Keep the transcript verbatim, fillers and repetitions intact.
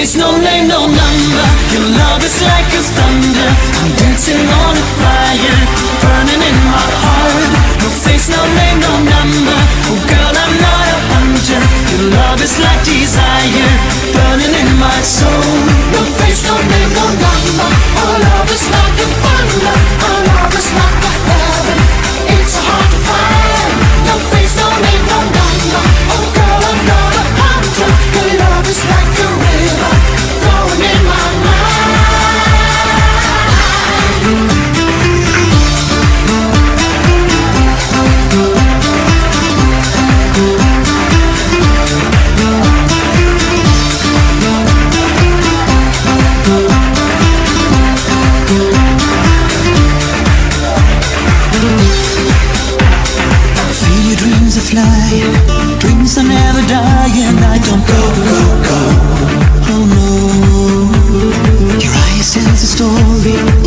face, no name, no number. Your love is like a thunder. I'm dancing on a fire, burning in my heart. No face, no name, no number. Oh girl, I'm not a hunter. Your love is like desire, burning in my soul. No face, no name, no number. Our love is like a thunder. Our love is like a heaven. It's hard to find. No face, no name, no number. Oh girl, I'm not a hunter. Your love is like a river flowing in my mind. Feel your dreams are flying, dreams are never dying. I don't go, go, go. Oh no, your eyes tell the story.